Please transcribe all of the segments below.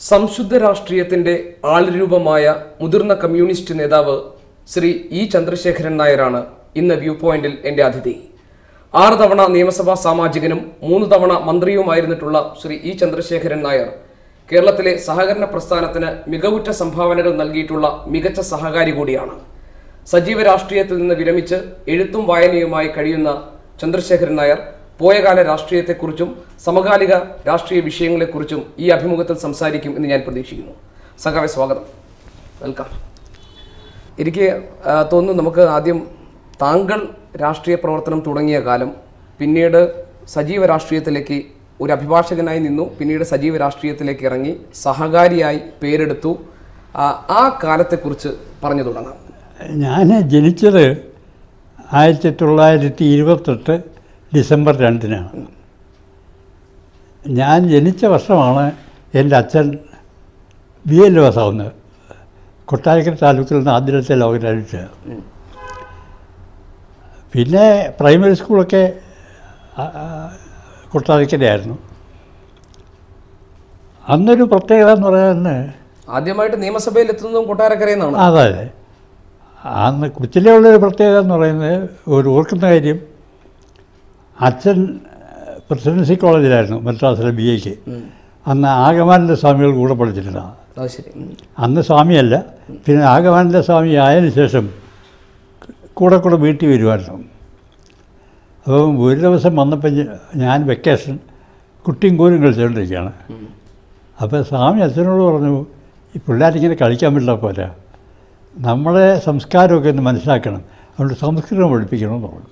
സംശുദ്ധ രാഷ്ട്രീയത്തിന്റെ ആൾരൂപമായ മുതിർന്ന കമ്മ്യൂണിസ്റ്റ് നേതാവ് ശ്രീ ഇ ചന്ദ്രശേഖരൻ നായരാണ് ഇന്ന് വ്യൂ പോയിന്റിൽ എൻ്റെ അതിഥി. 6 തവണ നിയമസഭാ സാമാജികനും 3 തവണ മന്ത്രിയുമായിരുന്നിട്ടുള്ള ശ്രീ ഇ ചന്ദ്രശേഖരൻ നായർ കേരളത്തിലെ സഹകരണ പ്രസ്ഥാനത്തിന് മികവുറ്റ സംഭാവനകൾ നൽകിയിട്ടുള്ള മികച്ച സഹകാരി കൂടിയാണ്. സജീവ രാഷ്ട്രീയത്തിൽ നിന്ന് വിരമിച്ച് എഴുത്തും വായനയുമായി കഴിയുന്ന ചന്ദ്രശേഖരൻ നായർ പോയകാല രാഷ്ട്രീയത്തെക്കുറിച്ചും സമകാലിക രാഷ്ട്രീയ വിഷയങ്ങളെക്കുറിച്ചും ഈ അഭിമുഖത്തിൽ സംസാരിക്കും എന്ന് ഞാൻ പ്രതീക്ഷിക്കുന്നു. സഖാവേ, സ്വാഗതം. വെൽക്കം. എനിക്ക് തോന്നുന്നു നമുക്ക് ആദ്യം താങ്കൾ രാഷ്ട്രീയ പ്രവർത്തനം തുടങ്ങിയ കാലം, പിന്നീട് സജീവ രാഷ്ട്രീയത്തിലേക്ക് ഒരു അഭിഭാഷകനായി നിന്നു, പിന്നീട് സജീവ രാഷ്ട്രീയത്തിലേക്ക് ഇറങ്ങി സഹകാരിയായി പേരെടുത്തു. ആ കാലത്തെക്കുറിച്ച് പറഞ്ഞു തുടങ്ങാം. ഞാൻ ജനിച്ചത് 1928 ഡിസംബർ 2-നാണ്. ഞാൻ ജനിച്ച വർഷമാണ് എൻ്റെ അച്ഛൻ BLO ആവുന്നത്. കൊട്ടാരക്കര താലൂക്കിൽ നിന്ന് ആദ്യത്തെ ലോകരാഴ്ച. പിന്നെ പ്രൈമറി സ്കൂളൊക്കെ കൊട്ടാരക്കരയായിരുന്നു. അന്നൊരു പ്രത്യേകത എന്ന് പറയുന്നത്, ആദ്യമായിട്ട് നിയമസഭയിൽ എത്തുന്നതും കൊട്ടാരക്കരയിൽ നിന്നാണ്. അതെ, അന്ന് കൊച്ചിയിലുള്ളൊരു പ്രത്യേകത എന്ന് പറയുന്നത്, ഒരു ഓർക്കുന്ന കാര്യം, അച്ഛൻ പ്രസിഡൻസി കോളേജിലായിരുന്നു മദ്രാസിലെ BAക്ക്. അന്ന് ആഗമാനന്ദ സ്വാമികൾ കൂടെ പഠിച്ചിട്ടുണ്ടാണ്. അന്ന് സ്വാമിയല്ല, പിന്നെ ആഗമാനന്ദ സ്വാമി ആയതിനു ശേഷം കൂടെ വീട്ടിൽ വരുമായിരുന്നു. അപ്പം ഒരു ദിവസം വന്നപ്പോൾ ഞാൻ വെക്കേഷൻ കുട്ടിയും കോലും കളിച്ചുകൊണ്ടിരിക്കുകയാണ്. അപ്പോൾ സ്വാമി അച്ഛനോട് പറഞ്ഞു, ഈ പിള്ളേരിങ്ങനെ കളിക്കാൻ പറ്റില്ല, പോരാ, നമ്മുടെ സംസ്കാരമൊക്കെ ഒന്ന് മനസ്സിലാക്കണം, അതുകൊണ്ട് സംസ്കൃതം പഠിപ്പിക്കണമെന്ന് പറഞ്ഞു.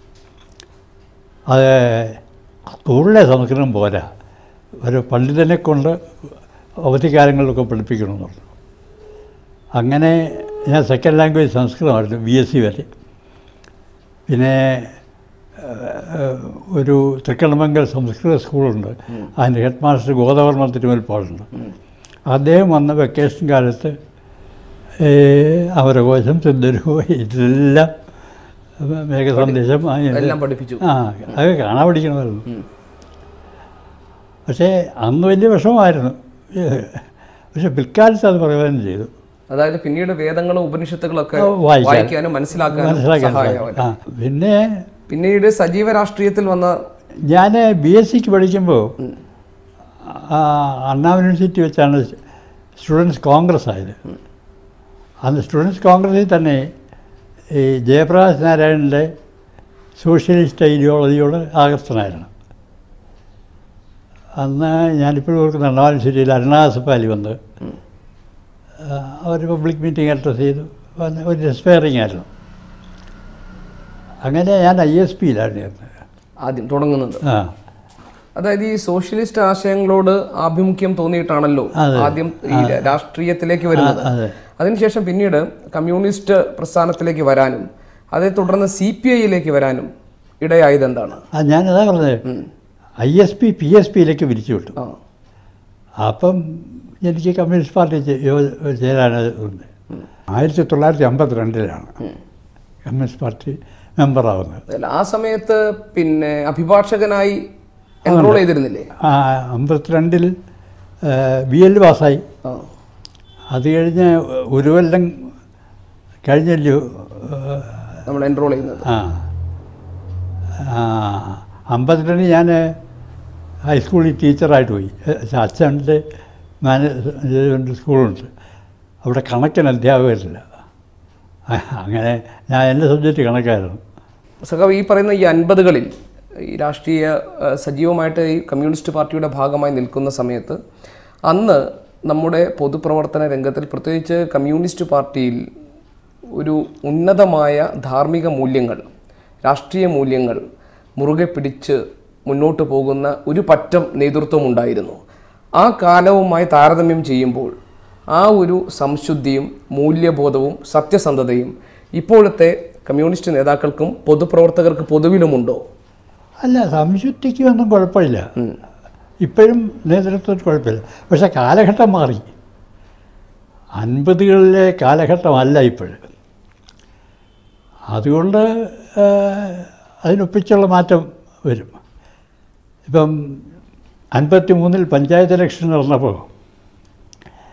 അത് സ്കൂളിലെ സംസ്കൃതം പോരാ, ഒരു പണ്ഡിതനെ കൊണ്ട് അവധിക്കാലങ്ങളിലൊക്കെ പഠിപ്പിക്കണമെന്ന് പറഞ്ഞു. അങ്ങനെ ഞാൻ സെക്കൻഡ് ലാംഗ്വേജ് സംസ്കൃതമായിരുന്നു, BSc വരെ. പിന്നെ ഒരു തൃക്കണ്ണമംഗൽ സംസ്കൃത സ്കൂളുണ്ട്, അതിൻ്റെ ഹെഡ് മാസ്റ്റർ ഗോദവർമ്മ തിരുമൽപ്പാടുണ്ട്. അദ്ദേഹം വന്ന വെക്കേഷൻ കാലത്ത് അമരകോശം, സിന്ധുരോ, ഇതെല്ലാം മേഘസന്ദേശം പഠിപ്പിച്ചു. അതൊക്കെ കാണാൻ പഠിക്കണമായിരുന്നു. പക്ഷേ അന്ന് വലിയ വിഷമമായിരുന്നു. പക്ഷെ പിൽക്കാലത്ത് അത് പറയുകയും ചെയ്തു. അതായത് പിന്നീട് വേദങ്ങളും ഉപനിഷത്തുകളൊക്കെ വായിക്കാനും മനസ്സിലാക്കാനും. പിന്നെ പിന്നീട് സജീവ രാഷ്ട്രീയത്തിൽ വന്ന ഞാൻ BScക്ക് പഠിക്കുമ്പോൾ അണ്ണാ യൂണിവേഴ്സിറ്റി വെച്ചാണ് സ്റ്റുഡൻസ് കോൺഗ്രസ് ആയത്. അന്ന് സ്റ്റുഡൻസ് കോൺഗ്രസിൽ തന്നെ ഈ ജയപ്രകാശ് നാരായണൻ്റെ സോഷ്യലിസ്റ്റ് ഐഡിയോളജിയോട് ആകർഷണമായിരുന്നു. അന്ന് ഞാനിപ്പോഴും ഓർക്കുന്ന അണ്ണാ യൂണിവേഴ്സിറ്റിയിൽ അരുണാസപ്പാലി വന്ന് അവർ പബ്ലിക് മീറ്റിംഗ് അഡ്രസ് ചെയ്തു. ഒരു ഇൻസ്പയറിംഗ് ആയിരുന്നു. അങ്ങനെ ഞാൻ ISPയിലായിരുന്നു ആദ്യം തുടങ്ങുന്നത്. അതായത് ഈ സോഷ്യലിസ്റ്റ് ആശയങ്ങളോട് ആഭിമുഖ്യം തോന്നിയിട്ടാണല്ലോ ആദ്യം ഈ രാഷ്ട്രീയത്തിലേക്ക് വരുന്നത്. അതിനുശേഷം പിന്നീട് കമ്മ്യൂണിസ്റ്റ് പ്രസ്ഥാനത്തിലേക്ക് വരാനും അതേ തുടർന്ന് CPIയിലേക്ക് വരാനും ഇടയായത് എന്താണ്? ഞാനതാ പറഞ്ഞത്, ISP PSPയിലേക്ക് വിരിച്ചു വിട്ടു. അപ്പം എനിക്ക് കമ്മ്യൂണിസ്റ്റ് പാർട്ടി ചേരാനത് ഉണ്ട്. 1952-ലാണ് കമ്മ്യൂണിസ്റ്റ് പാർട്ടി മെമ്പറാവുന്നത്. ആ സമയത്ത് പിന്നെ അഭിഭാഷകനായി എൻറോൾ ചെയ്തിരുന്നില്ലേ? 52-ൽ BL പാസ്സായി. അത് കഴിഞ്ഞ് ഒരു കൊല്ലം കഴിഞ്ഞല്ലോ നമ്മൾ എൻറോൾ ചെയ്യുന്നത്. 52 ഞാൻ ഹൈസ്കൂളിൽ ടീച്ചറായിട്ട് പോയി. അച്ഛൻ്റെ മാനേജ്മെൻറ്റ് സ്കൂളുണ്ട്, അവിടെ കണക്കിന് അധ്യാപകരില്ല. അങ്ങനെ ഞാൻ എൻ്റെ സബ്ജക്റ്റ് കണക്കായിരുന്നു. സഖാവ്, ഈ പറയുന്ന ഈ 50കളിൽ ഈ രാഷ്ട്രീയ സജീവമായിട്ട് ഈ കമ്മ്യൂണിസ്റ്റ് പാർട്ടിയുടെ ഭാഗമായി നിൽക്കുന്ന സമയത്ത് അന്ന് നമ്മുടെ പൊതുപ്രവർത്തന രംഗത്തിൽ, പ്രത്യേകിച്ച് കമ്മ്യൂണിസ്റ്റ് പാർട്ടിയിൽ, ഒരു ഉന്നതമായ ധാർമ്മിക മൂല്യങ്ങൾ, രാഷ്ട്രീയ മൂല്യങ്ങൾ മുറുകെ പിടിച്ച് മുന്നോട്ട് പോകുന്ന ഒരു പറ്റം നേതൃത്വം ഉണ്ടായിരുന്നു. ആ കാലവുമായി താരതമ്യം ചെയ്യുമ്പോൾ ആ ഒരു സംശുദ്ധിയും മൂല്യബോധവും സത്യസന്ധതയും ഇപ്പോഴത്തെ കമ്മ്യൂണിസ്റ്റ് നേതാക്കൾക്കും പൊതുപ്രവർത്തകർക്ക് പൊതുവിലുമുണ്ടോ? അല്ല, സംശുദ്ധിക്കൊന്നും കുഴപ്പമില്ല, ഇപ്പോഴും നേതൃത്വത്തിന് കുഴപ്പമില്ല. പക്ഷെ കാലഘട്ടം മാറി. 50കളിലെ കാലഘട്ടമല്ല ഇപ്പോഴും. അതുകൊണ്ട് അതിനൊപ്പിച്ചുള്ള മാറ്റം വരും. ഇപ്പം 53-ൽ പഞ്ചായത്ത് ഇലക്ഷൻ നടന്നപ്പോൾ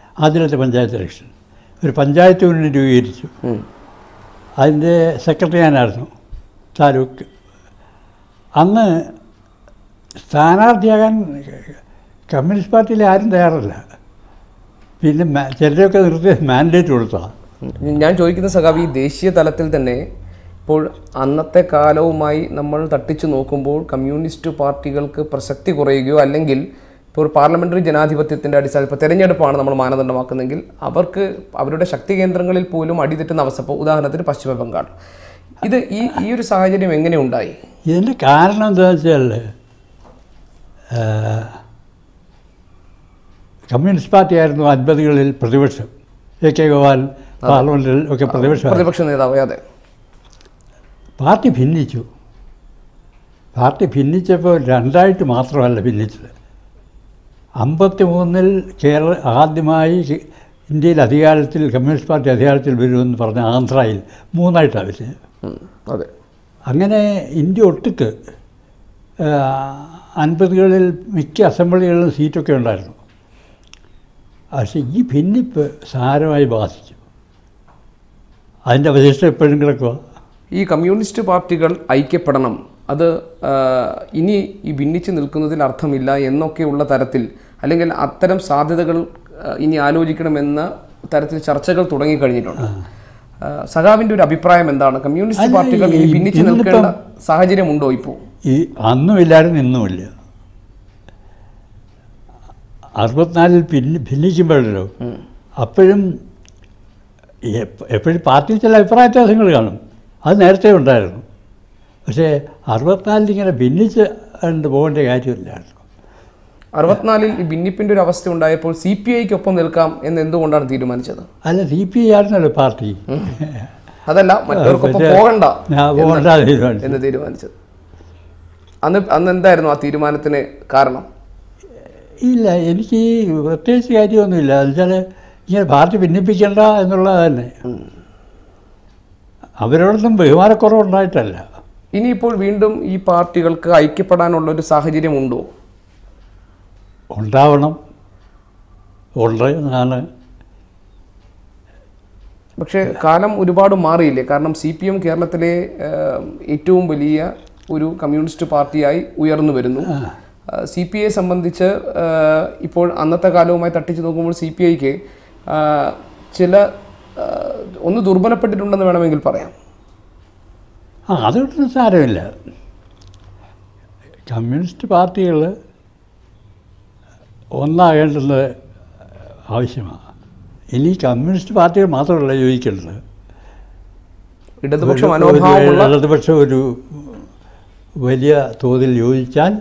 ആദ്യത്തെ പഞ്ചായത്ത് ഇലക്ഷൻ. ഒരു പഞ്ചായത്ത് യൂണിയൻ രൂപീകരിച്ചു. അതിൻ്റെ സെക്രട്ടറി ഞാനായിരുന്നു, താലൂക്ക്. അന്ന് സ്ഥാനാർത്ഥിയാകാൻ കമ്മ്യൂണിസ്റ്റ് പാർട്ടിയിൽ ആരും തയ്യാറല്ല. പിന്നെ ചിലരൊക്കെ നിർത്തി മാൻഡേറ്റ് കൊടുത്തതാണ്. ഞാൻ ചോദിക്കുന്ന സഖാവ്, ഈ ദേശീയ തലത്തിൽ തന്നെ ഇപ്പോൾ അന്നത്തെ കാലവുമായി നമ്മൾ തട്ടിച്ചു നോക്കുമ്പോൾ കമ്മ്യൂണിസ്റ്റ് പാർട്ടികൾക്ക് പ്രസക്തി കുറയുകയോ അല്ലെങ്കിൽ ഇപ്പോൾ ഒരു പാർലമെൻ്ററി ജനാധിപത്യത്തിൻ്റെ അടിസ്ഥാനത്തിൽ ഇപ്പോൾ തെരഞ്ഞെടുപ്പാണ് നമ്മൾ മാനദണ്ഡമാക്കുന്നതെങ്കിൽ അവർക്ക് അവരുടെ ശക്തി കേന്ദ്രങ്ങളിൽ പോലും അടിതെറ്റുന്ന അവസ്ഥ. ഇപ്പോൾ ഉദാഹരണത്തിന് പശ്ചിമ ബംഗാൾ. ഇത് ഈ ഒരു സാഹചര്യം എങ്ങനെ ഉണ്ടായി? ഇതിൻ്റെ കാരണം എന്താണെന്ന് വെച്ചാൽ കമ്മ്യൂണിസ്റ്റ് പാർട്ടിയായിരുന്നു 50കളിൽ പ്രതിപക്ഷം. എ കെ ഗോപാൽ പാർലമെൻറ്റിൽ ഒക്കെ പ്രതിപക്ഷ നേതാവ്. അതെ. പാർട്ടി ഭിന്നിച്ചു. പാർട്ടി ഭിന്നിച്ചപ്പോൾ രണ്ടായിട്ട് മാത്രമല്ല ഭിന്നിച്ചത്. 53 ആദ്യമായി ഇന്ത്യയിൽ അധികാരത്തിൽ കമ്മ്യൂണിസ്റ്റ് പാർട്ടി അധികാരത്തിൽ വരുമെന്ന് പറഞ്ഞ ആന്ധ്രയിൽ 3ആയിട്ടാണ് വരുന്നത്. അതെ. അങ്ങനെ ഇന്ത്യ ഒട്ടുക്ക് 50കളിൽ മിക്ക അസംബ്ലികളിലും സീറ്റൊക്കെ ഉണ്ടായിരുന്നു. പക്ഷേ ഈ ഭിന്നിപ്പ് സാരമായി ബാധിച്ചു. അതിൻ്റെ അവശിഷ്ടം എപ്പോഴും കിടക്കുക. ഈ കമ്മ്യൂണിസ്റ്റ് പാർട്ടികൾ ഐക്യപ്പെടണം, അത് ഇനി ഈ ഭിന്നിച്ച് നിൽക്കുന്നതിൽ അർത്ഥമില്ല എന്നൊക്കെയുള്ള തരത്തിൽ, അല്ലെങ്കിൽ അത്തരം സാധ്യതകൾ ഇനി ആലോചിക്കണമെന്ന തരത്തിൽ ചർച്ചകൾ തുടങ്ങിക്കഴിഞ്ഞിട്ടുണ്ട്. സഖാവിൻ്റെ ഒരു അഭിപ്രായം എന്താണ്? കമ്മ്യൂണിസ്റ്റ് പാർട്ടികൾ ഇനി ഭിന്നിച്ച് നിൽക്കേണ്ട സാഹചര്യമുണ്ടോ ഇപ്പോൾ? ഈ അന്നുമില്ലായിരുന്നു ഇന്നുമില്ല. 64 ഭിന്നിക്കുമ്പോഴല്ലോ അപ്പോഴും എപ്പോഴും പാർട്ടിയിൽ ചില അഭിപ്രായ വ്യത്യാസങ്ങൾ കാണും. അത് നേരത്തെ ഉണ്ടായിരുന്നു. പക്ഷേ 64 ഇങ്ങനെ ഭിന്നിച്ച് പോകേണ്ട കാര്യമില്ലായിരുന്നു. 64 ഈ ഭിന്നിപ്പിൻ്റെ ഒരു അവസ്ഥ ഉണ്ടായപ്പോൾ CPIക്കൊപ്പം നിൽക്കാം എന്ന് എന്തുകൊണ്ടാണ് തീരുമാനിച്ചത്? അല്ല, CPI ആയിരുന്നല്ലോ പാർട്ടി. അതല്ല, മറ്റവർക്കൊപ്പം പോകണ്ട എന്ന് തീരുമാനിച്ചത്. അന്ന് എന്തായിരുന്നു ആ തീരുമാനത്തിന് കാരണം? ഇല്ല, എനിക്ക് പ്രത്യേകിച്ച് കാര്യമൊന്നുമില്ല. എന്നുവെച്ചാൽ ഇങ്ങനെ പാർട്ടി ഭിന്നിപ്പിക്കേണ്ട എന്നുള്ളത് തന്നെ. അവരോടൊന്നും ബഹുമാനക്കുറവുണ്ടായിട്ടല്ല. ഇനിയിപ്പോൾ വീണ്ടും ഈ പാർട്ടികൾക്ക് ഐക്യപ്പെടാനുള്ളൊരു സാഹചര്യമുണ്ടോ? ഉണ്ടാവണം, ഉണ്ട് എന്നാണ്. പക്ഷേ കാലം ഒരുപാട് മാറിയില്ലേ? കാരണം CPM കേരളത്തിലെ ഏറ്റവും വലിയ ഒരു കമ്മ്യൂണിസ്റ്റ് പാർട്ടിയായി ഉയർന്നു വരുന്നു. CPI സംബന്ധിച്ച് ഇപ്പോൾ അന്നത്തെ കാലവുമായി തട്ടിച്ച് നോക്കുമ്പോൾ CPIക്ക് ചില ഒന്ന് ദുർബലപ്പെട്ടിട്ടുണ്ടെന്ന് വേണമെങ്കിൽ പറയാം. അതൊന്നും സാരമില്ല. കമ്മ്യൂണിസ്റ്റ് പാർട്ടികൾ ഒന്നാകേണ്ടത് ആവശ്യമാണ്. ഇനി കമ്മ്യൂണിസ്റ്റ് പാർട്ടികൾ മാത്രമല്ല യോജിക്കേണ്ടത്. ഇടതുപക്ഷം ഒരു വലിയ തോതിൽ യോജിച്ചാൽ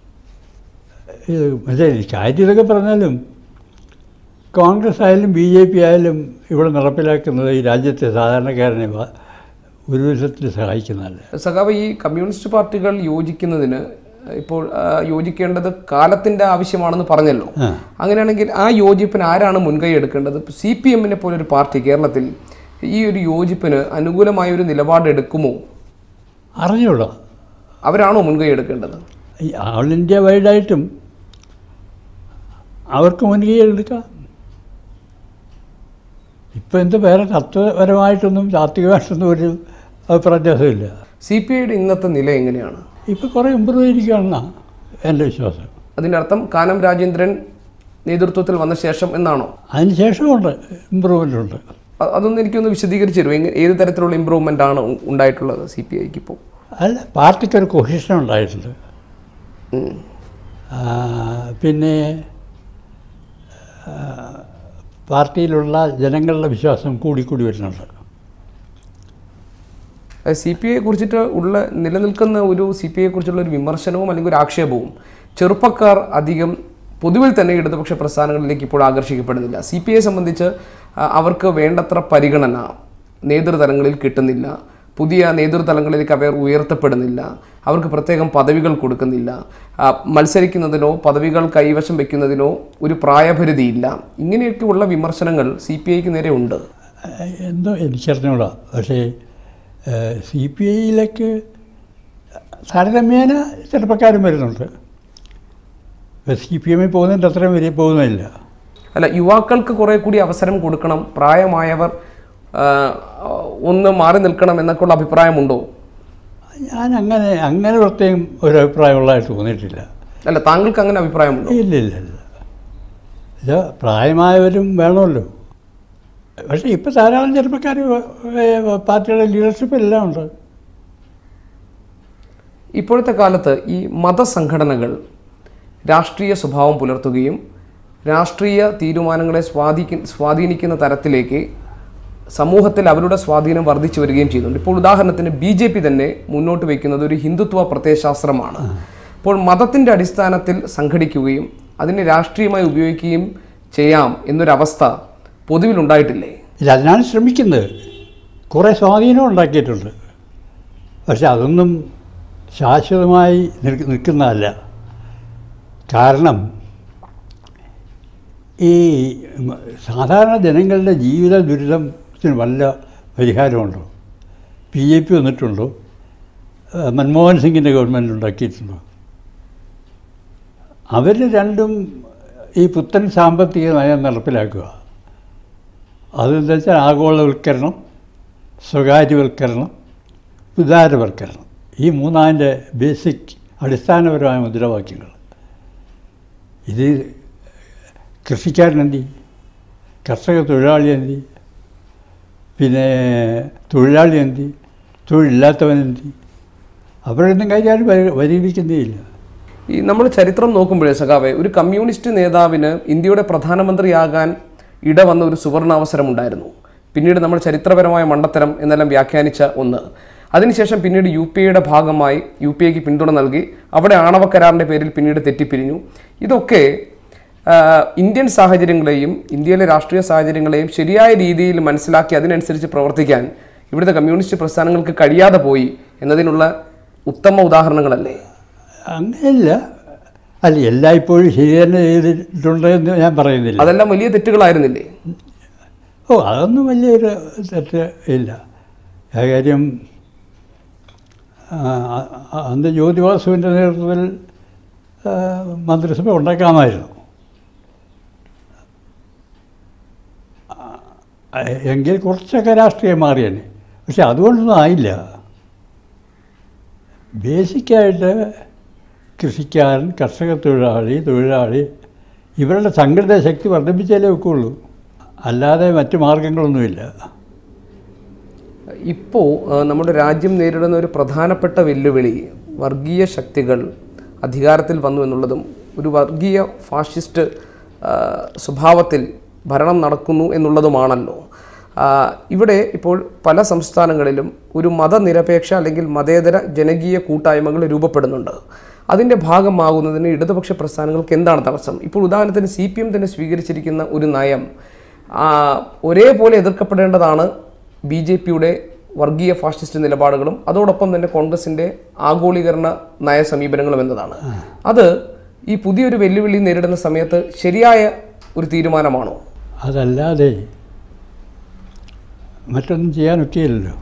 പക്ഷേ കാര്യം ഇതൊക്കെ പറഞ്ഞാലും കോൺഗ്രസ് ആയാലും BJP ആയാലും ഇവിടെ നടപ്പിലാക്കുന്നത് ഈ രാജ്യത്തെ സാധാരണക്കാരനെ ഒരു വിധത്തിൽ സഹായിക്കുന്നതല്ല. സഖാവ്, ഈ കമ്മ്യൂണിസ്റ്റ് പാർട്ടികൾ യോജിക്കുന്നതിന് ഇപ്പോൾ യോജിക്കേണ്ടത് കാലത്തിൻ്റെ ആവശ്യമാണെന്ന് പറഞ്ഞല്ലോ. അങ്ങനെയാണെങ്കിൽ ആ യോജിപ്പിന് ആരാണ് മുൻകൈ എടുക്കേണ്ടത്? CPMനെ പോലൊരു പാർട്ടി കേരളത്തിൽ ഈ ഒരു യോജിപ്പിന് അനുകൂലമായൊരു നിലപാട് എടുക്കുമോ? അറിഞ്ഞൂടാ. അവരാണോ മുൻകൈ എടുക്കേണ്ടത്? ഓൾ ഇന്ത്യ വൈഡായിട്ടും അവർക്ക് മുൻകൈ എടുക്കാം. ഇപ്പം എന്ത് വേറെ തത്വപരമായിട്ടൊന്നും താത്വികമായിട്ടൊന്നും ഒരു അഭിപ്രായ വ്യത്യാസമില്ല. CPIയുടെ ഇന്നത്തെ നില എങ്ങനെയാണ്? ഇപ്പം കുറേ ഇമ്പ്രൂവ് ചെയ്തിരിക്കുകയാണെന്നാണ് എൻ്റെ വിശ്വാസം. അതിനർത്ഥം കാനം രാജേന്ദ്രൻ നേതൃത്വത്തിൽ വന്ന ശേഷം എന്നാണോ? അതിന് ശേഷമുണ്ട്, ഇമ്പ്രൂവ്മെൻ്റ് ഉണ്ട്. അതൊന്നും എനിക്കൊന്ന് വിശദീകരിച്ചു തരും. ഏത് തരത്തിലുള്ള ഇമ്പ്രൂവ്മെൻ്റ് ആണ് ഉണ്ടായിട്ടുള്ളത് CPIക്ക് ഇപ്പോൾ? അല്ല, പാർട്ടിക്കൊരു കൊഹിഷൻ ഉണ്ടായിട്ടുണ്ട്. പിന്നെ പാർട്ടിയിലുള്ള ജനങ്ങളുടെ വിശ്വാസം കൂടിക്കൂടി വരുന്നുണ്ട്. CPIയെ കുറിച്ചിട്ട് നിലനിൽക്കുന്ന ഒരു CPIയെ കുറിച്ചുള്ള ഒരു വിമർശനവും അല്ലെങ്കിൽ ഒരു ആക്ഷേപവും ചെറുപ്പക്കാർ അധികം പൊതുവിൽ തന്നെ ഇടതുപക്ഷ പ്രസ്ഥാനങ്ങളിലേക്ക് ഇപ്പോൾ ആകർഷിക്കപ്പെടുന്നില്ല. CPIയെ സംബന്ധിച്ച് അവർക്ക് വേണ്ടത്ര പരിഗണന നേതൃതലങ്ങളിൽ കിട്ടുന്നില്ല. പുതിയ നേതൃതലങ്ങളിലേക്ക് അവർ ഉയർത്തപ്പെടുന്നില്ല. അവർക്ക് പ്രത്യേകം പദവികൾ കൊടുക്കുന്നില്ല. മത്സരിക്കുന്നതിനോ പദവികൾ കൈവശം വയ്ക്കുന്നതിനോ ഒരു പ്രായപരിധിയില്ല. ഇങ്ങനെയൊക്കെയുള്ള വിമർശനങ്ങൾ CPIക്ക് നേരെ ഉണ്ട്. എന്തോ എനിക്കറിഞ്ഞൂടാ. പക്ഷേ CPIയിലേക്ക് താരതമ്യേന ചെറുപ്പക്കാരും വരുന്നുണ്ട്. CPM പോകുന്നതിൻ്റെ അത്രയും വരെ പോകുന്നില്ല. അല്ല, യുവാക്കൾക്ക് കുറേ കൂടി അവസരം കൊടുക്കണം, പ്രായമായവർ ഒന്ന് മാറി നിൽക്കണം എന്നൊക്കെയുള്ള അഭിപ്രായമുണ്ടോ? ഞാൻ അങ്ങനെ പ്രത്യേകം ഒരു അഭിപ്രായമുള്ളതായിട്ട് തോന്നിയിട്ടില്ല. അല്ല, താങ്കൾക്ക് അങ്ങനെ അഭിപ്രായമുണ്ടോ? ഇല്ല. ഇത് പ്രായമായവരും വേണമല്ലോ. പക്ഷേ ഇപ്പോൾ ധാരാളം ചെറുപ്പക്കാർ പാർട്ടിയുടെ ലീഡർഷിപ്പെല്ലാം ഉണ്ട്. ഇപ്പോഴത്തെ കാലത്ത് ഈ മതസംഘടനകൾ രാഷ്ട്രീയ സ്വഭാവം പുലർത്തുകയും രാഷ്ട്രീയ തീരുമാനങ്ങളെ സ്വാധീനിക്കുന്ന തരത്തിലേക്ക് സമൂഹത്തിൽ അവരുടെ സ്വാധീനം വർദ്ധിച്ചു വരികയും ചെയ്യുന്നുണ്ട്. ഇപ്പോൾ ഉദാഹരണത്തിന് BJP തന്നെ മുന്നോട്ട് വയ്ക്കുന്നത് ഒരു ഹിന്ദുത്വ പ്രത്യയശാസ്ത്രമാണ്. അപ്പോൾ മതത്തിൻ്റെ അടിസ്ഥാനത്തിൽ സംഘടിക്കുകയും അതിനെ രാഷ്ട്രീയമായി ഉപയോഗിക്കുകയും ചെയ്യാം എന്നൊരവസ്ഥ പൊതുവിലുണ്ടായിട്ടില്ലേ? അതിനാണ് ശ്രമിക്കുന്നത്. കുറേ സ്വാധീനം ഉണ്ടാക്കിയിട്ടുണ്ട്. പക്ഷെ അതൊന്നും ശാശ്വതമായി നിൽക്കുന്നതല്ല. കാരണം ഈ സാധാരണ ജനങ്ങളുടെ ജീവിത ദുരിതത്തിന് വല്ല പരിഹാരമുണ്ടോ? BJP വന്നിട്ടുണ്ടോ? മൻമോഹൻ സിംഗിൻ്റെ ഗവൺമെൻറ് ഉണ്ടാക്കിയിട്ടുണ്ടോ? അവർ രണ്ടും ഈ പുത്തൻ സാമ്പത്തിക നയം നടപ്പിലാക്കുക. അതെന്താ വെച്ചാൽ ആഗോളവൽക്കരണം, സ്വകാര്യവൽക്കരണം, ഉദാരവൽക്കരണം. ഈ മൂന്നാൻ്റെ ബേസിക് അടിസ്ഥാനപരമായ മുദ്രാവാക്യങ്ങൾ. ഇത് കൃഷിക്കാരനെന്തി, കർഷക തൊഴിലാളി എന്തി, പിന്നെ തൊഴിലാളി എന്തി, തൊഴിലില്ലാത്തവനെന്തി, അവരൊന്നും കാര്യം പരിഗണിക്കുന്നേയില്ല. ഈ നമ്മൾ ചരിത്രം നോക്കുമ്പോഴേ സഖാവെ, ഒരു കമ്മ്യൂണിസ്റ്റ് നേതാവിന് ഇന്ത്യയുടെ പ്രധാനമന്ത്രിയാകാൻ ഇടവന്ന ഒരു സുവർണാവസരം ഉണ്ടായിരുന്നു. പിന്നീട് നമ്മൾ ചരിത്രപരമായ മണ്ടത്തരം എന്നെല്ലാം വ്യാഖ്യാനിച്ച ഒന്ന്. അതിനുശേഷം പിന്നീട് UPAയുടെ ഭാഗമായി UPAക്ക് പിന്തുണ നൽകി അവിടെ ആണവ കരാറിൻ്റെ പേരിൽ പിന്നീട് തെറ്റിപ്പിരിഞ്ഞു. ഇതൊക്കെ ഇന്ത്യൻ സാഹചര്യങ്ങളെയും ഇന്ത്യയിലെ രാഷ്ട്രീയ സാഹചര്യങ്ങളെയും ശരിയായ രീതിയിൽ മനസ്സിലാക്കി അതിനനുസരിച്ച് പ്രവർത്തിക്കാൻ ഇവിടുത്തെ കമ്മ്യൂണിസ്റ്റ് പ്രസ്ഥാനങ്ങൾക്ക് കഴിയാതെ പോയി എന്നതിനുള്ള ഉത്തമ ഉദാഹരണങ്ങളല്ലേ? അങ്ങനെയല്ല. എല്ലായ്പ്പോഴും ശരി തന്നെ ചെയ്തിട്ടുണ്ടെന്ന് ഞാൻ പറയുന്നില്ല. അതെല്ലാം വലിയ തെറ്റുകളായിരുന്നില്ലേ? അതൊന്നും വലിയൊരു തെറ്റ് ഇല്ല. ആ കാര്യം അന്ന് ജ്യോതിബാസുവിൻ്റെ നേതൃത്വത്തിൽ മന്ത്രിസഭ ഉണ്ടാക്കാമായിരുന്നു. എങ്കിൽ കുറച്ചൊക്കെ രാഷ്ട്രീയം മാറിയന്നെ. പക്ഷെ അതുകൊണ്ടൊന്നും ആയില്ല. ബേസിക്കായിട്ട് കൃഷിക്കാരൻ, കർഷക തൊഴിലാളി ഇവരുടെ സംഘടിത ശക്തി വർദ്ധിപ്പിച്ചാലേ ഒക്കെയുള്ളൂ. അല്ലാതെ മറ്റു മാർഗങ്ങളൊന്നുമില്ല. ഇപ്പോൾ നമ്മുടെ രാജ്യം നേരിടുന്ന ഒരു പ്രധാനപ്പെട്ട വെല്ലുവിളി വർഗീയ ശക്തികൾ അധികാരത്തിൽ വന്നു എന്നുള്ളതും ഒരു വർഗീയ ഫാഷിസ്റ്റ് സ്വഭാവത്തിൽ ഭരണം നടക്കുന്നു എന്നുള്ളതുമാണല്ലോ. ഇവിടെ ഇപ്പോൾ പല സംസ്ഥാനങ്ങളിലും ഒരു മതനിരപേക്ഷ അല്ലെങ്കിൽ മതേതര ജനകീയ കൂട്ടായ്മകൾ രൂപപ്പെടുന്നുണ്ട്. അതിൻ്റെ ഭാഗമാകുന്നതിന് ഇടതുപക്ഷ പ്രസ്ഥാനങ്ങൾക്ക് എന്താണ് തടസ്സം? ഇപ്പോൾ ഉദാഹരണത്തിന് CPM തന്നെ സ്വീകരിച്ചിരിക്കുന്ന ഒരു നയം ഒരേപോലെ എതിർക്കപ്പെടേണ്ടതാണ്. BJPയുടെ വർഗീയ ഫാഷിസ്റ്റ് നിലപാടുകളും അതോടൊപ്പം തന്നെ കോൺഗ്രസിൻ്റെ ആഗോളീകരണ നയ സമീപനങ്ങളും എന്നതാണ്. അത് ഈ പുതിയൊരു വെല്ലുവിളി നേരിടുന്ന സമയത്ത് ശരിയായ ഒരു തീരുമാനമാണോ? അതല്ലാതെ മറ്റൊന്നും ചെയ്യാനൊക്കെയില്ലല്ലോ.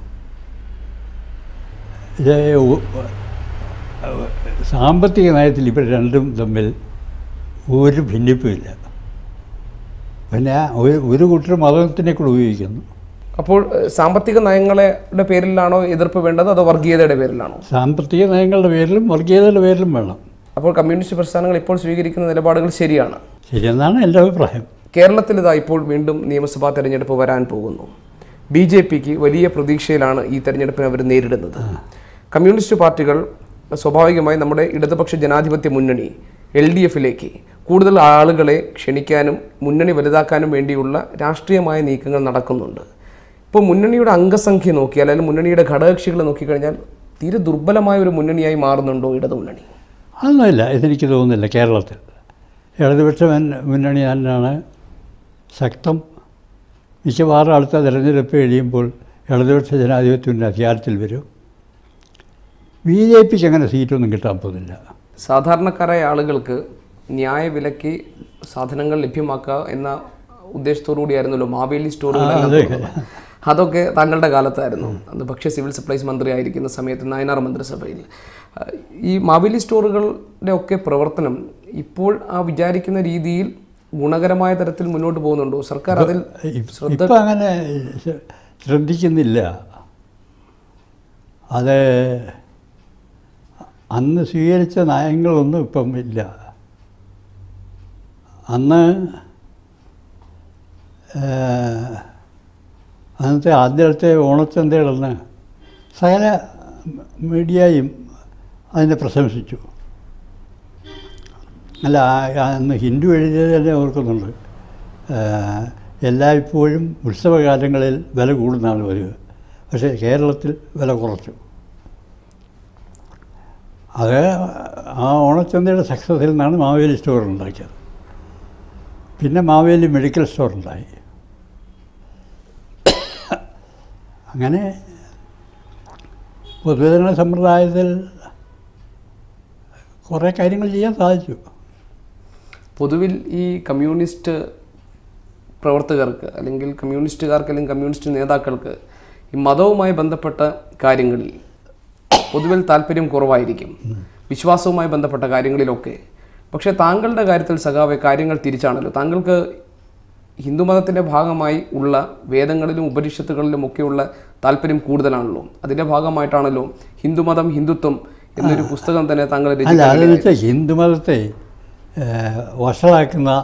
സാമ്പത്തിക നയത്തിൽ ഇവർ രണ്ടും തമ്മിൽ ഒരു ഭിന്നിപ്പുമില്ല. പിന്നെ ഒരു കൂട്ടർ മതത്തിനെ കൂടെ ഉപയോഗിക്കുന്നു. അപ്പോൾ സാമ്പത്തിക നയങ്ങളുടെ പേരിലാണോ എതിർപ്പ് വേണ്ടത്, അതോ വർഗീയതയുടെ പേരിലാണോ? സാമ്പത്തിക നയങ്ങളുടെ പേരിലും വർഗീയതയുടെ പേരിലും വേണം. അപ്പോൾ കമ്മ്യൂണിസ്റ്റ് പ്രസ്ഥാനങ്ങൾ ഇപ്പോൾ സ്വീകരിക്കുന്ന നിലപാടുകൾ ശരിയെന്നാണ് എൻ്റെ അഭിപ്രായം. കേരളത്തിൽ ഇതാ ഇപ്പോൾ വീണ്ടും നിയമസഭാ തെരഞ്ഞെടുപ്പ് വരാൻ പോകുന്നു. BJPക്ക് വലിയ പ്രതീക്ഷയിലാണ് ഈ തെരഞ്ഞെടുപ്പിനെ അവർ നേരിടുന്നത്. കമ്മ്യൂണിസ്റ്റ് പാർട്ടികൾ സ്വാഭാവികമായി നമ്മുടെ ഇടതുപക്ഷ ജനാധിപത്യ മുന്നണി LDFിലേക്ക് കൂടുതൽ ആളുകളെ ക്ഷണിക്കാനും മുന്നണി വലുതാക്കാനും വേണ്ടിയുള്ള രാഷ്ട്രീയമായ നീക്കങ്ങൾ നടക്കുന്നുണ്ട്. ഇപ്പോൾ മുന്നണിയുടെ അംഗസംഖ്യ നോക്കിയാൽ, അല്ലെങ്കിൽ മുന്നണിയുടെ ഘടകകക്ഷികളെ നോക്കിക്കഴിഞ്ഞാൽ തീരെ ദുർബലമായ ഒരു മുന്നണിയായി മാറുന്നുണ്ടോ ഇടതു മുന്നണി? അതൊന്നുമില്ല, ഇതെനിക്ക് തോന്നുന്നില്ല. കേരളത്തിൽ ഇടതുപക്ഷ മുന്നണി തന്നെയാണ് ശക്തം. മിക്കവാറും അടുത്ത തെരഞ്ഞെടുപ്പ് കഴിയുമ്പോൾ ഇടതുപക്ഷ ജനാധിപത്യത്തിൻ്റെ അധികാരത്തിൽ വരും. BJPക്ക് അങ്ങനെ സീറ്റൊന്നും കിട്ടാൻ പോകുന്നില്ല. സാധാരണക്കാരായ ആളുകൾക്ക് ന്യായവിലയ്ക്ക് സാധനങ്ങൾ ലഭ്യമാക്കുക എന്ന ഉദ്ദേശത്തോടു കൂടിയായിരുന്നല്ലോ മാവേലി സ്റ്റോറുകൾ. അതൊക്കെ താങ്കളുടെ കാലത്തായിരുന്നു. അന്ന് ഭക്ഷ്യ സിവിൽ സപ്ലൈസ് മന്ത്രി ആയിരിക്കുന്ന സമയത്ത് നായനാർ മന്ത്രിസഭയിൽ ഈ മാവേലി സ്റ്റോറുകളുടെ ഒക്കെ പ്രവർത്തനം ഇപ്പോൾ ആ വിചാരിക്കുന്ന രീതിയിൽ ഗുണകരമായ തരത്തിൽ മുന്നോട്ട് പോകുന്നുണ്ടോ സർക്കാർ? അതിൽ ഇപ്പം അങ്ങനെ ശ്രദ്ധിക്കുന്നില്ല. അത് അന്ന് സ്വീകരിച്ച നയങ്ങളൊന്നും ഇപ്പം ഇല്ല. അന്നത്തെ ആദ്യത്തെ ഓണച്ചന്തകളെന്ന് സകല മീഡിയയും അതിനെ പ്രശംസിച്ചു. അല്ല, അന്ന് ഹിന്ദു എഴുതിയത് തന്നെ ഓർക്കുന്നുണ്ട്. എല്ലായ്പ്പോഴും ഉത്സവകാലങ്ങളിൽ വില കൂടുന്നതാണ് വരിക, പക്ഷേ കേരളത്തിൽ വില കുറച്ചു. അത് ആ ഓണച്ചന്തയുടെ സക്സസിൽ നിന്നാണ് മാവേലി സ്റ്റോർ ഉണ്ടാക്കിയത്. പിന്നെ മാവേലി മെഡിക്കൽ സ്റ്റോർ ഉണ്ടായി. അങ്ങനെ പൊതുവിതരണ സമ്പ്രദായത്തിൽ കുറേ കാര്യങ്ങൾ ചെയ്യാൻ സാധിച്ചു. പൊതുവിൽ ഈ കമ്മ്യൂണിസ്റ്റ് പ്രവർത്തകർക്ക് അല്ലെങ്കിൽ കമ്മ്യൂണിസ്റ്റുകാർക്ക് അല്ലെങ്കിൽ കമ്മ്യൂണിസ്റ്റ് നേതാക്കൾക്ക് ഈ മതവുമായി ബന്ധപ്പെട്ട കാര്യങ്ങളിൽ പൊതുവിൽ താല്പര്യം കുറവായിരിക്കും, വിശ്വാസവുമായി ബന്ധപ്പെട്ട കാര്യങ്ങളിലൊക്കെ. പക്ഷേ താങ്കളുടെ കാര്യത്തിൽ സഖാവെ കാര്യങ്ങൾ തിരിച്ചാണല്ലോ. താങ്കൾക്ക് ഹിന്ദുമതത്തിൻ്റെ ഭാഗമായി ഉള്ള വേദങ്ങളിലും ഉപനിഷത്തുകളിലും ഒക്കെയുള്ള താല്പര്യം കൂടുതലാണല്ലോ. അതിൻ്റെ ഭാഗമായിട്ടാണല്ലോ ഹിന്ദുമതം ഹിന്ദുത്വം എന്നൊരു പുസ്തകം തന്നെ താങ്കൾ രചിച്ച. ഹിന്ദുമതത്തെ വഷളാക്കുന്ന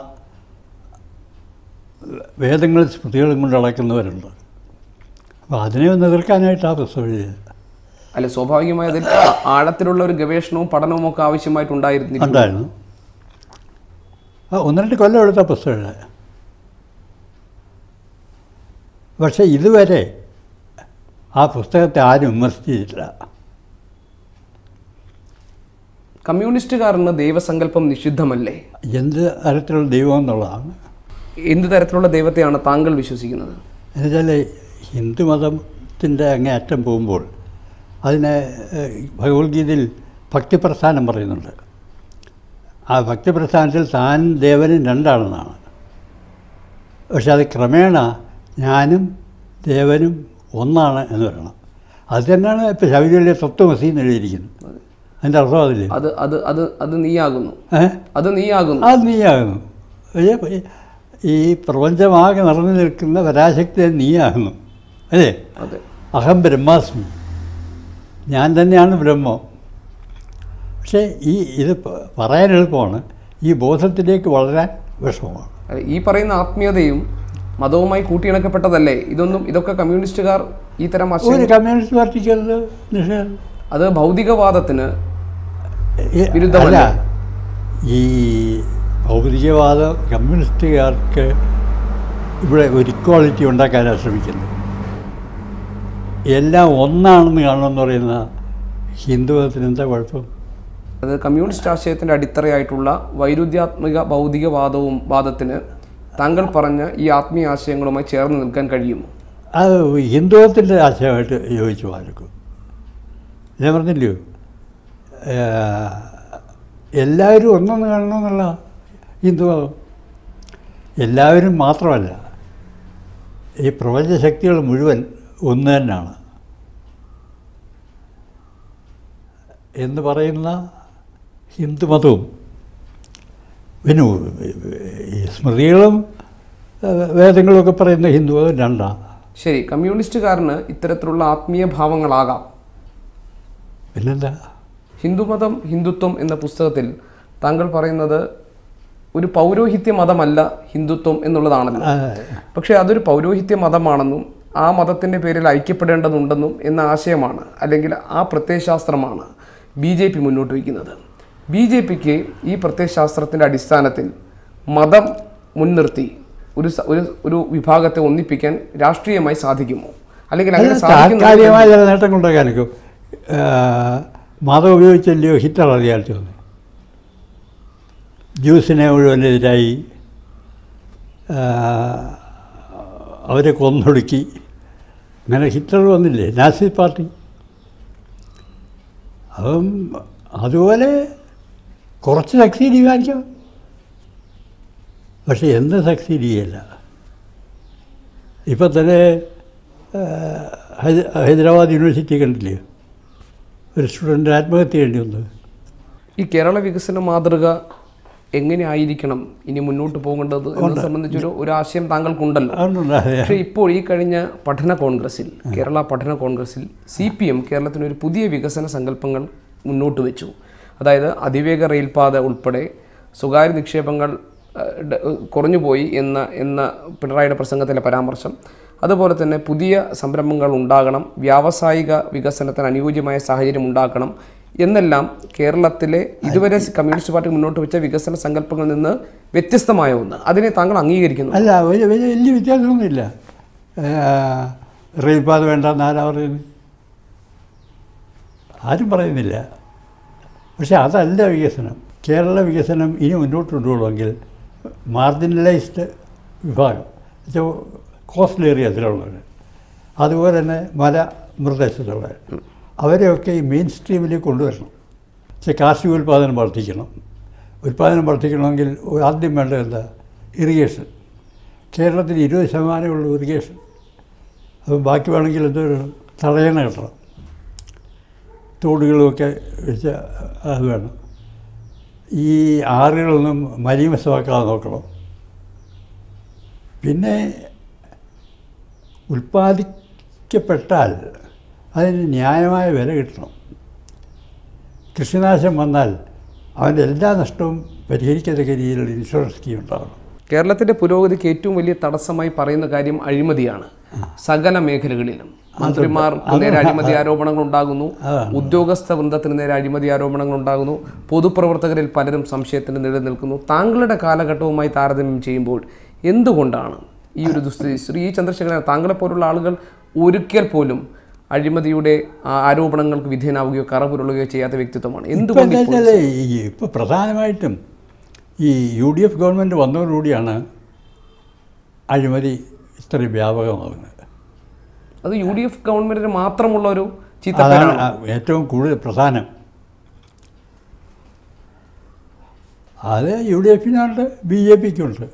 വേദങ്ങളും സ്മൃതികളും കൊണ്ട് അളക്കുന്നവരുണ്ട്. അപ്പോൾ അതിനെ ഒന്ന് എതിർക്കാനായിട്ട് ആ പുസ്തകം എഴുതിയത്. അല്ല, സ്വാഭാവികമായി അതിൽ ആഴത്തിലുള്ള ഒരു ഗവേഷണവും പഠനവും ഒക്കെ ആവശ്യമായിട്ടുണ്ടായിരുന്നു. ഒന്ന് രണ്ട് കൊല്ലം എടുത്ത പുസ്തകം. പക്ഷേ ഇതുവരെ ആ പുസ്തകത്തെ ആരും വിമർശിച്ചിട്ടില്ല. കമ്മ്യൂണിസ്റ്റുകാരന് ദൈവസങ്കല്പം നിഷിദ്ധമല്ലേ? എന്ത് തരത്തിലുള്ള ദൈവം എന്നുള്ളതാണ്. എന്ത് തരത്തിലുള്ള ദൈവത്തെയാണ് താങ്കൾ വിശ്വസിക്കുന്നത്? എന്നുവെച്ചാൽ ഹിന്ദുമതത്തിൻ്റെ അങ്ങേയറ്റം പോകുമ്പോൾ അതിനെ ഭഗവത്ഗീതയിൽ ഭക്തിപ്രസ്ഥാനം പറയുന്നുണ്ട്. ആ ഭക്തിപ്രസ്ഥാനത്തിൽ താൻ ദേവനും രണ്ടാണെന്നാണ്. പക്ഷെ അത് ക്രമേണ ഞാനും ദേവനും ഒന്നാണ് എന്ന് പറയണം. അത് തന്നെയാണ് ഇപ്പോൾ ശബരിമല തത്വമസി എന്ന് എഴുതിയിരിക്കുന്നത്. അതിൻ്റെ അർത്ഥം അതില്ലേ? അത് നീയാകുന്നു. അത് നീയാകുന്നു. അത് നീയാകുന്നു. ഈ പ്രപഞ്ചമാകെ നിറഞ്ഞു നിൽക്കുന്ന പരാശക്തി നീയാകുന്നു. അല്ലേ? അഹം ബ്രഹ്മാസ്മി, ഞാൻ തന്നെയാണ് ബ്രഹ്മം. പക്ഷേ ഇത് പറയാൻ എളുപ്പമാണ്, ഈ ബോധത്തിലേക്ക് വളരാൻ വിഷമമാണ്. ഈ പറയുന്ന ആത്മീയതയും മതവുമായി കൂട്ടിയിണക്കപ്പെട്ടതല്ലേ ഇതൊക്കെ കമ്മ്യൂണിസ്റ്റുകാർ ഈ തരം കമ്മ്യൂണിസ്റ്റ് പാർട്ടിക്ക് നിഷേധം. അത് ഭൗതികവാദത്തിന് വിരുദ്ധമല്ല. ഈ ഭൗതികവാദ കമ്മ്യൂണിസ്റ്റുകാർക്ക് ഇവിടെ ഒരു ഇക്വാളിറ്റി ഉണ്ടാക്കാനാണ് ശ്രമിക്കുന്നത്. എല്ലാം ഒന്നാണെന്ന് കാണുമെന്ന് പറയുന്ന ഹിന്ദുമതത്തിന് എന്താ കുഴപ്പം? അത് കമ്മ്യൂണിസ്റ്റ് ആശയത്തിൻ്റെ അടിത്തറയായിട്ടുള്ള വൈരുദ്ധ്യാത്മിക വാദത്തിന് താങ്കൾ പറഞ്ഞ ഈ ആത്മീയ ആശയങ്ങളുമായി ചേർന്ന് നിൽക്കാൻ കഴിയുമോ? അത് ഹിന്ദുമതത്തിൻ്റെ ആശയമായിട്ട് യോജിച്ചു പാലിക്കും. ഞാൻ പറഞ്ഞില്ലയോ, എല്ലാവരും ഒന്നൊന്ന് കാണണമെന്നുള്ള ഹിന്ദുമതം. എല്ലാവരും മാത്രമല്ല, ഈ പ്രപഞ്ചശക്തികൾ മുഴുവൻ ഒന്ന് തന്നെയാണ് എന്ന് പറയുന്ന ഹിന്ദുമതവും പിന്നെ ഈ സ്മൃതികളും വേദങ്ങളൊക്കെ പറയുന്ന ഹിന്ദുമതം രണ്ടാണ്. ശരി, കമ്മ്യൂണിസ്റ്റുകാരന് ഇത്തരത്തിലുള്ള ആത്മീയ ഭാവങ്ങളാകാം. പിന്നെന്താ? ഹിന്ദുമതം ഹിന്ദുത്വം എന്ന പുസ്തകത്തിൽ താങ്കൾ പറയുന്നത് ഒരു പൗരോഹിത്യ മതമല്ല ഹിന്ദുത്വം എന്നുള്ളതാണല്ലോ. പക്ഷേ അതൊരു പൗരോഹിത്യ മതമാണെന്നും ആ മതത്തിൻ്റെ പേരിൽ ഐക്യപ്പെടേണ്ടതുണ്ടെന്നും എന്ന ആശയമാണ്, അല്ലെങ്കിൽ ആ പ്രത്യയശാസ്ത്രമാണ് BJP മുന്നോട്ട് വയ്ക്കുന്നത്. BJPക്ക് ഈ പ്രത്യയശാസ്ത്രത്തിൻ്റെ അടിസ്ഥാനത്തിൽ മതം മുൻനിർത്തി ഒരു വിഭാഗത്തെ ഒന്നിപ്പിക്കാൻ രാഷ്ട്രീയമായി സാധിക്കുമോ? അല്ലെങ്കിൽ അങ്ങനെ താൽക്കാലികമായ ചില നേട്ടങ്ങളുണ്ടാക്കാനൊക്കെ മതം ഉപയോഗിച്ചല്ലയോ ഹിറ്റ്ലർ അധികാരത്തിൽ വന്നു. ജ്യൂസിനെ മുഴുവനെതിരായി അവരെ കൊന്നൊടുക്കി. അങ്ങനെ ഹിറ്റ്ലർ വന്നില്ലേ, നാസി പാർട്ടി. അപ്പം അതുപോലെ കുറച്ച് സക്സീഡ് ചെയ്യാൻ, പക്ഷെ എന്ത് സക്സീഡ് ചെയ്യില്ല. ഇപ്പം തന്നെ ഹൈദരാബാദ് യൂണിവേഴ്സിറ്റി കണ്ടില്ലേ, ഒരു സ്റ്റുഡൻറ്റ് ആത്മഹത്യ ചെയ്യേണ്ടി വന്നത്. ഈ കേരള വികസന മാതൃക എങ്ങനെയായിരിക്കണം ഇനി മുന്നോട്ട് പോകേണ്ടത് എന്നത് സംബന്ധിച്ചൊരു ഒരു ആശയം താങ്കൾക്കുണ്ടല്ലോ. പക്ഷേ ഇപ്പോൾ ഈ കഴിഞ്ഞ പഠന കോൺഗ്രസിൽ, കേരള പഠന കോൺഗ്രസിൽ CPM കേരളത്തിനൊരു പുതിയ വികസന സങ്കല്പങ്ങൾ മുന്നോട്ട് വെച്ചു. അതായത് അതിവേഗ റെയിൽപാത ഉൾപ്പെടെ സ്വകാര്യ നിക്ഷേപങ്ങൾ കുറഞ്ഞുപോയി എന്ന പിണറായിയുടെ പ്രസംഗത്തിലെ പരാമർശം, അതുപോലെ തന്നെ പുതിയ സംരംഭങ്ങൾ ഉണ്ടാകണം, വ്യാവസായിക വികസനത്തിന് അനുയോജ്യമായ സാഹചര്യം ഉണ്ടാക്കണം എന്നെല്ലാം കേരളത്തിലെ ഇതുവരെ കമ്മ്യൂണിസ്റ്റ് പാർട്ടി മുന്നോട്ട് വെച്ച വികസന സങ്കല്പങ്ങളിൽ നിന്ന് വ്യത്യസ്തമായ ഒന്ന്. അതിനെ താങ്കൾ അംഗീകരിക്കുന്നു? അല്ല, വലിയ വ്യത്യാസമൊന്നുമില്ല. റെയിൽപാത വേണ്ടെന്ന് ആരാ പറയുന്നത്? ആരും പറയുന്നില്ല. പക്ഷെ അതല്ല വികസനം. കേരള വികസനം ഇനി മുന്നോട്ട് കൊണ്ടുപോകണമെങ്കിൽ മാർജിനലൈസ്ഡ് വിഭാഗം, കോസ്റ്റൽ ഏരിയസിലുള്ളവർ, അതുപോലെ തന്നെ മലപ്രദേശത്തുള്ളവർ, അവരെയൊക്കെ ഈ മെയിൻ സ്ട്രീമിലേക്ക് കൊണ്ടുവരണം. കാർഷിക ഉൽപ്പാദനം വർദ്ധിക്കണം. ഉൽപ്പാദനം വർദ്ധിക്കണമെങ്കിൽ ആദ്യം വേണ്ടത് എന്താ? ഇറിഗേഷൻ. കേരളത്തിൽ 20% ഉള്ളൂ ഇറിഗേഷൻ. അപ്പം ബാക്കി വേണമെങ്കിൽ എന്തൊരു തടയണ കിട്ടണം, തോടുകളുമൊക്കെ വെച്ച് അത് വേണം. ഈ ആറുകളൊന്നും മലീമസമാക്കാതെ നോക്കണം. പിന്നെ ഉൽപ്പാദിക്കപ്പെട്ടാൽ അതിന് ന്യായമായ വില കിട്ടണം. കൃഷിനാശം വന്നാൽ അവൻ്റെ എല്ലാ നഷ്ടവും പരിഹരിക്കത്തക്ക രീതിയിലുള്ള ഇൻഷുറൻസ് സ്കീം ഉണ്ടാകണം. കേരളത്തിൻ്റെ പുരോഗതിക്ക് ഏറ്റവും വലിയ തടസ്സമായി പറയുന്ന കാര്യം അഴിമതിയാണ്. സകല മേഖലകളിലും മന്ത്രിമാർക്ക് നേരെ അഴിമതി ആരോപണങ്ങൾ ഉണ്ടാകുന്നു, ഉദ്യോഗസ്ഥ വൃന്ദത്തിന് നേരെ അഴിമതി ആരോപണങ്ങൾ ഉണ്ടാകുന്നു, പൊതുപ്രവർത്തകരിൽ പലരും സംശയത്തിന് നിലനിൽക്കുന്നു. താങ്കളുടെ കാലഘട്ടവുമായി താരതമ്യം ചെയ്യുമ്പോൾ എന്തുകൊണ്ടാണ് ഈ ഒരു ദുസ്ഥിതി? ശ്രീ ചന്ദ്രശേഖരൻ, താങ്കളെപ്പോലുള്ള ആളുകൾ ഒരിക്കൽ പോലും അഴിമതിയുടെ ആരോപണങ്ങൾക്ക് വിധേയനാവുകയോ കറപുരുളുകയോ ചെയ്യാത്ത വ്യക്തിത്വമാണ്. എന്തുകൊണ്ട്? ഇപ്പോൾ പ്രധാനമായിട്ടും ഈ UDF ഗവൺമെൻറ് വന്നതോടുകൂടിയാണ് അഴിമതി ഇത്രയും വ്യാപകമാകുന്നത്. അത് UDF ഗവൺമെൻറ്റിന് മാത്രമുള്ള ഒരു ചീത്തപ്പേരാണ് ഏറ്റവും കൂടുതൽ പ്രധാനം. അത് UDFനുണ്ട്, BJPക്കുണ്ട്.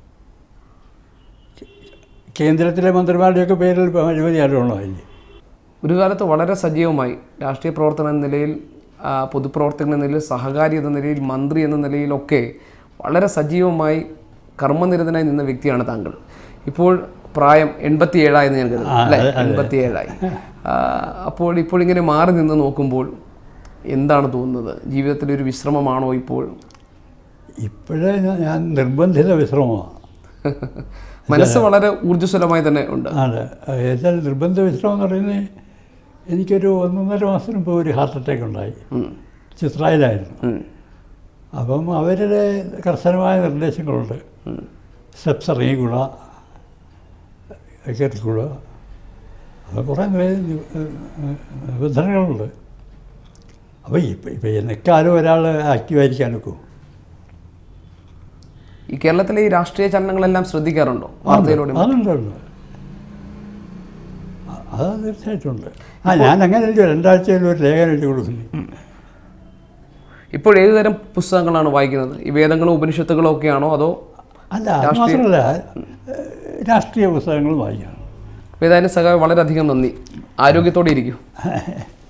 കേന്ദ്രത്തിലെ മന്ത്രിമാരുടെയൊക്കെ പേരിൽ അഴിമതി ആരോപണമില്ലേ? ഒരു കാലത്ത് വളരെ സജീവമായി രാഷ്ട്രീയ പ്രവർത്തനം എന്ന നിലയിൽ, പൊതുപ്രവർത്തകൻ എന്ന നിലയിൽ, സഹകാരി എന്ന നിലയിൽ, മന്ത്രി എന്ന നിലയിലൊക്കെ വളരെ സജീവമായി കർമ്മനിരതനായി നിന്ന വ്യക്തിയാണ് താങ്കൾ. ഇപ്പോൾ പ്രായം 87 എന്ന് ഞാൻ കരുതുന്നു, അല്ലേ? 87. അപ്പോൾ ഇങ്ങനെ മാറി നിന്ന് നോക്കുമ്പോൾ എന്താണ് തോന്നുന്നത്? ജീവിതത്തിലൊരു വിശ്രമമാണോ ഇപ്പോൾ? ഇപ്പോഴേ ഞാൻ നിർബന്ധിത വിശ്രമമാണ്. മനസ്സ് വളരെ ഊർജ്ജസ്വലമായി തന്നെ ഉണ്ട്. അതെ, ഏതായാൽ നിർബന്ധിത വിശ്രമം എന്ന് പറയുന്നത്, എനിക്കൊരു 1.5 മാസം മുമ്പ് ഒരു ഹാർട്ട് അറ്റാക്ക് ഉണ്ടായി. ചിത്രയിലായിരുന്നു. അപ്പം അവരുടെ കർശനമായ നിർദ്ദേശങ്ങളുണ്ട്. സ്റ്റെപ്സ് ഇറങ്ങിക്കൂടാ, കയറിക്കൂടാ, അപ്പം കുറേ നിബന്ധനകളുണ്ട്. അപ്പോൾ ഇപ്പം എന്നെക്കാലം ഒരാൾ ആക്റ്റീവായിരിക്കാൻ നോക്കും. ഈ കേരളത്തിലെ ഈ രാഷ്ട്രീയ ചലനങ്ങളെല്ലാം ശ്രദ്ധിക്കാറുണ്ടോ വാർത്തയിലൂടെ? അതുണ്ട്, അത് തീർച്ചയായിട്ടും ഉണ്ട്. ഞാൻ അങ്ങനെ 2 ആഴ്ചയിൽ ഒരു ലേഖനം എഴുതി കൊടുക്കുന്നു. ഇപ്പോൾ ഏതുതരം പുസ്തകങ്ങളാണ് വായിക്കുന്നത്? ഈ വേദങ്ങളും ഉപനിഷത്തുകളും ഒക്കെയാണോ, അതോ? അല്ല, അത് മാത്രമല്ല, രാഷ്ട്രീയ പുസ്തകങ്ങളും വായിക്കണം. ഏതായാലും സഖാവ് വളരെയധികം നന്ദി. ആരോഗ്യത്തോടെ ഇരിക്കും.